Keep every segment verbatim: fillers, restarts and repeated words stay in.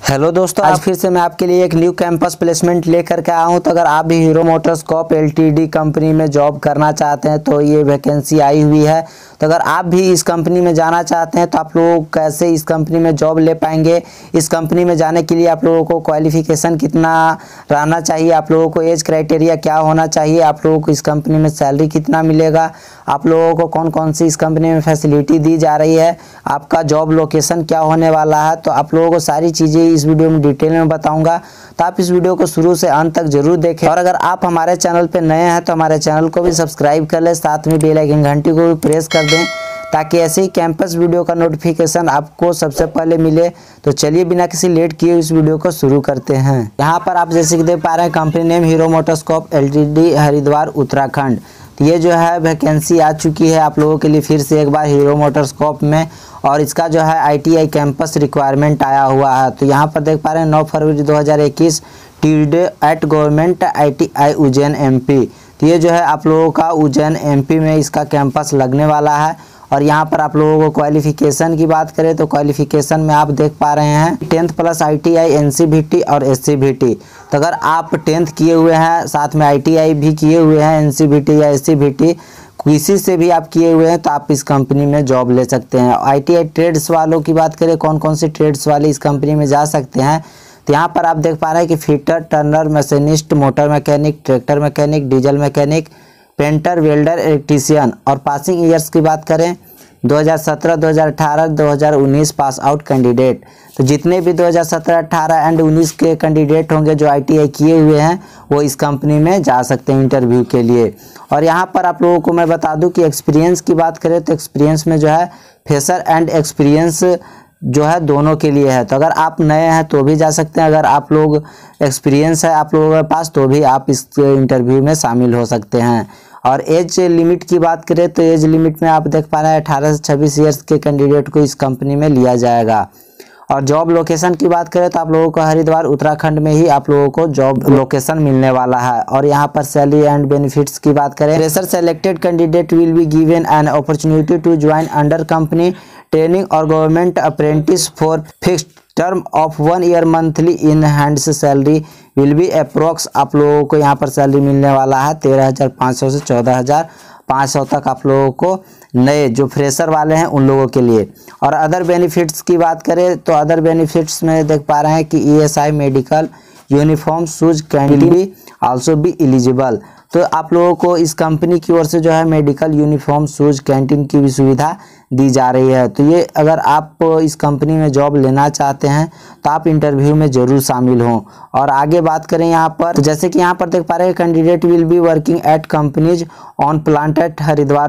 Hello दोस्तों, आज फिर से मैं आपके लिए एक न्यू कैंपस प्लेसमेंट लेकर के आया हूं। तो अगर आप भी हीरो मोटरस्कॉप एलटीडी कंपनी में जॉब करना चाहते हैं तो ये वैकेंसी आई हुई है। तो अगर आप भी इस कंपनी में जाना चाहते हैं तो आप लोग कैसे इस कंपनी में जॉब ले पाएंगे, इस कंपनी में जाने के लिए आप लोगों को क्वालिफिकेशन कितना रहना चाहिए, आप लोगों को एज क्राइटेरिया क्या होना चाहिए, आप लोगों को इस कंपनी में सैलरी कितना मिलेगा, आप लोगों को कौन कौन सी इस कंपनी में फैसिलिटी दी जा रही है, आपका जॉब लोकेशन क्या होने वाला है, तो आप लोगों को सारी चीज़ें इस वीडियो में डिटेल में बताऊंगा। तो आप इस वीडियो को शुरू से अंत तक जरूर देखें। और अगर आप हमारे चैनल पर नए हैं तो हमारे चैनल को भी सब्सक्राइब कर लें, साथ में बेल आइकन घंटी को भी प्रेस कर दें ताकि ऐसे ही कैंपस वीडियो का नोटिफिकेशन आपको सबसे पहले मिले। तो चलिए बिना किसी लेट किए इस वीडियो को शुरू करते हैं। यहाँ पर आप जैसे कि देख पा रहे हैं company name Hero MotoCorp LTD Haridwar Uttarakhand. तो ये जो है वैकेंसी आ चुकी है आप लोगों के लिए फिर से एक बार हीरो मोटरस्कॉप में, और इसका जो है आईटीआई कैंपस रिक्वायरमेंट आया हुआ है। तो यहाँ पर देख पा रहे हैं नौ फरवरी दो हज़ार इक्कीस Tuesday at government ITI Ujjain MP. तो ये जो है आप लोगों का उज्जैन एमपी में इसका कैंपस लगने वाला है। और यहाँ पर आप लोगों को क्वालिफिकेशन की बात करें तो क्वालिफिकेशन में आप देख पा रहे हैं टेंथ प्लस आईटीआई एनसीवीटी और एससीवीटी। तो अगर आप टेंथ किए हुए हैं साथ में आईटीआई भी किए हुए हैं एनसीवीटी या एससीवीटी किसी से भी आप किए हुए हैं तो आप इस कंपनी में जॉब ले सकते हैं। आईटीआई ट्रेड्स वालों की बात करें कौन कौन से ट्रेड्स वाले इस कंपनी में जा सकते हैं, तो यहाँ पर आप देख पा रहे हैं कि fitter, turner, machinist, motor mechanic, tractor mechanic, diesel mechanic, painter, welder, electrician. और पासिंग ईयर्स की बात करें दो हज़ार सत्रह, दो हज़ार अठारह, दो हज़ार उन्नीस पास आउट कैंडिडेट। तो जितने भी दो हज़ार सत्रह, अठारह एंड उन्नीस के कैंडिडेट होंगे जो आईटीआई किए हुए हैं वो इस कंपनी में जा सकते हैं इंटरव्यू के लिए। और यहाँ पर आप लोगों को मैं बता दूं कि एक्सपीरियंस की बात करें तो एक्सपीरियंस में जो है फ्रेशर एंड एक्सपीरियंस जो है दोनों के लिए है। तो अगर आप नए हैं तो भी जा सकते हैं, अगर आप लोग एक्सपीरियंस है आप लोगों के पास तो भी आप इस इंटरव्यू में शामिल हो सकते हैं। और एज लिमिट की बात करें तो एज लिमिट में आप देख पा रहे हैं अठारह से छब्बीस ईयर्स के कैंडिडेट को इस कंपनी में लिया जाएगा। और जॉब लोकेशन की बात करें तो आप लोगों को हरिद्वार उत्तराखंड में ही आप लोगों को जॉब लोकेशन मिलने वाला है। और यहाँ पर सैलरी एंड बेनिफिट्स की बात करें fresher selected candidate will be given an opportunity to join under company training और government apprentice for fixed term of one year monthly in hand salary will be approx. आप लोगों को यहाँ पर salary मिलने वाला है तेरह हज़ार पाँच सौ से चौदह हज़ार पाँच सौ तक आप लोगों को नए जो फ्रेशर वाले हैं उन लोगों के लिए। और अदर बेनिफिट्स की बात करें तो अदर बेनिफिट्स में देख पा रहे हैं कि ESI, medical, uniform, shoes, canteen भी आल्सो बी एलिजिबल। तो आप लोगों को इस कंपनी की ओर से जो है मेडिकल, यूनिफॉर्म, शूज, कैंटीन की भी सुविधा दी जा रही है। तो ये अगर आप इस कंपनी में जॉब लेना चाहते हैं तो आप इंटरव्यू में जरूर शामिल हों। और आगे बात करें यहाँ पर तो जैसे कि यहाँ पर देख पा रहे हैं candidate will be working at companies on plant at Haridwar.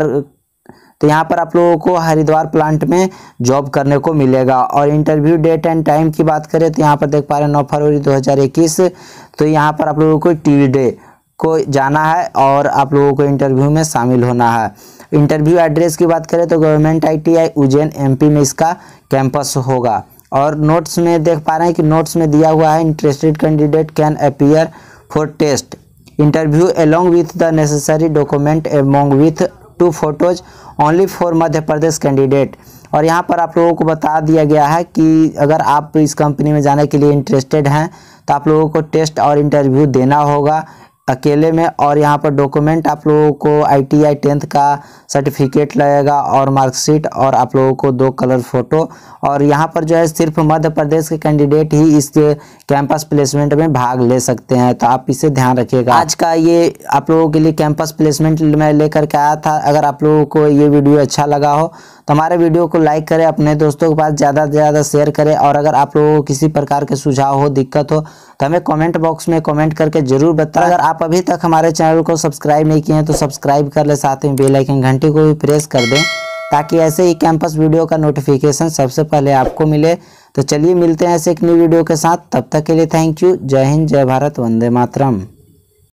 तो यहाँ पर आप लोगों को हरिद्वार प्लांट में जॉब करने को मिलेगा। और इंटरव्यू डेट एंड टाइम की बात करें तो यहाँ पर देख पा रहे हैं नौ फरवरी दो हज़ार इक्कीस। तो यहाँ पर आप लोगों को ट्यूसडे को जाना है और आप लोगों को इंटरव्यू में शामिल होना है। इंटरव्यू एड्रेस की बात करें तो गवर्नमेंट आईटीआई उज्जैन एमपी में इसका कैंपस होगा। और नोट्स में देख पा रहे हैं कि नोट्स में दिया हुआ है interested candidate can appear for test interview along with the necessary document among with two photos only for Madhya Pradesh candidate. और यहाँ पर आप लोगों को बता दिया गया है कि अगर आप इस कंपनी में जाने के लिए इंटरेस्टेड हैं तो आप लोगों को टेस्ट और इंटरव्यू देना होगा अकेले में। और यहाँ पर डॉक्यूमेंट आप लोगों को आईटीआई टेंथ का सर्टिफिकेट लगेगा और मार्कशीट और आप लोगों को दो कलर फोटो। और यहाँ पर जो है सिर्फ मध्य प्रदेश के कैंडिडेट ही इस कैंपस प्लेसमेंट में भाग ले सकते हैं, तो आप इसे ध्यान रखिएगा। आज का ये आप लोगों के लिए कैंपस प्लेसमेंट मैं लेकर के आया था। अगर आप लोगों को ये वीडियो अच्छा लगा हो तो हमारे वीडियो को लाइक करें, अपने दोस्तों के पास ज़्यादा से ज़्यादा शेयर करें। और अगर आप लोगों को किसी प्रकार के सुझाव हो, दिक्कत हो तो हमें कमेंट बॉक्स में कमेंट करके जरूर बताएं। अगर आप अभी तक हमारे चैनल को सब्सक्राइब नहीं किए हैं तो सब्सक्राइब कर ले, साथ में बेल आइकन घंटी को भी प्रेस कर दें ताकि ऐसे ही कैंपस वीडियो का नोटिफिकेशन सबसे पहले आपको मिले। तो चलिए मिलते हैं ऐसे एक न्यू वीडियो के साथ, तब तक के लिए थैंक यू। जय हिंद, जय भारत, वंदे मातरम।